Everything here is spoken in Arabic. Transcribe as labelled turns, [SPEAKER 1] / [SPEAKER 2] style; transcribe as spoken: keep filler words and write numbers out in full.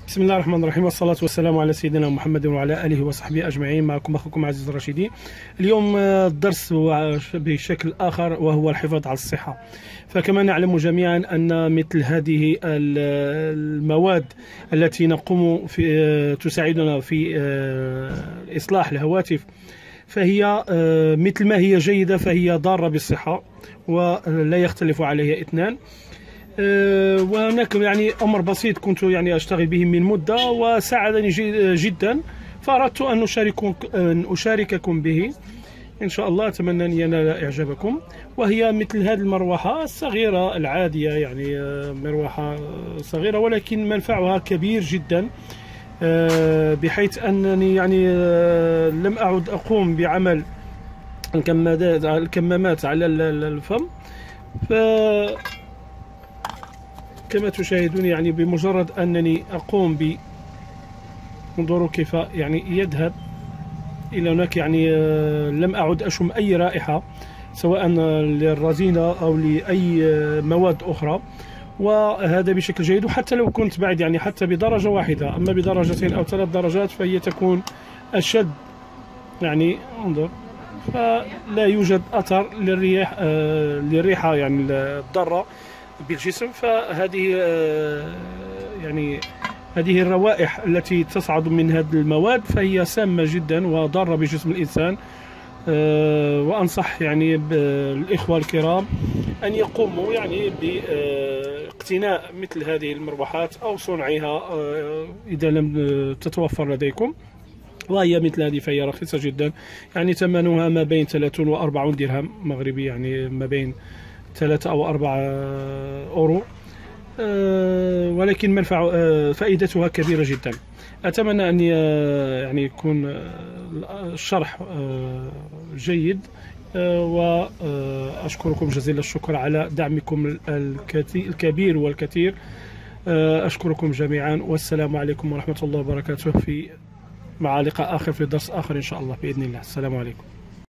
[SPEAKER 1] بسم الله الرحمن الرحيم، والصلاة والسلام على سيدنا محمد وعلى آله وصحبه أجمعين. معكم أخوكم عزيز الرشيدي. اليوم الدرس هو بشكل آخر وهو الحفاظ على الصحة. فكما نعلم جميعا أن مثل هذه المواد التي نقوم في تساعدنا في إصلاح الهواتف فهي مثل ما هي جيدة فهي ضارة بالصحة ولا يختلف عليها اثنان. وهناك يعني أمر بسيط كنت يعني أشتغل به من مدة وساعدني جدا، فأردت أن أشارككم أن أشارككم به إن شاء الله. أتمنى أن ينال إعجابكم. وهي مثل هذه المروحة الصغيرة العادية، يعني مروحة صغيرة ولكن منفعها كبير جدا، بحيث أنني يعني لم أعد أقوم بعمل الكمامات على الفم. ف كما تشاهدون يعني بمجرد أنني أقوم ب انظروا كيف يعني يذهب إلى هناك، يعني لم أعد أشم أي رائحة سواء للرزينة أو لأي مواد أخرى، وهذا بشكل جيد. وحتى لو كنت بعد يعني حتى بدرجة واحدة، أما بدرجتين أو ثلاث درجات فهي تكون أشد، يعني انظر، فلا يوجد أثر للريح آه للريحة يعني الضارة بالجسم. فهذه يعني هذه الروائح التي تصعد من هذه المواد فهي سامة جدا وضارة بجسم الإنسان. وأنصح يعني بالإخوة الكرام أن يقوموا يعني باقتناء مثل هذه المروحات أو صنعها إذا لم تتوفر لديكم. وهي مثل هذه فهي رخيصة جدا، يعني ثمنها ما بين ثلاثين وأربعين درهم مغربي، يعني ما بين ثلاثة أو أربعة أورو، أه ولكن منفعة أه فائدتها كبيرة جدا. أتمنى أن يعني يكون الشرح أه جيد، أه وأشكركم جزيل الشكر على دعمكم الكبير والكثير. أه أشكركم جميعا، والسلام عليكم ورحمة الله وبركاته. في مع لقاء آخر في درس آخر إن شاء الله بإذن الله. السلام عليكم.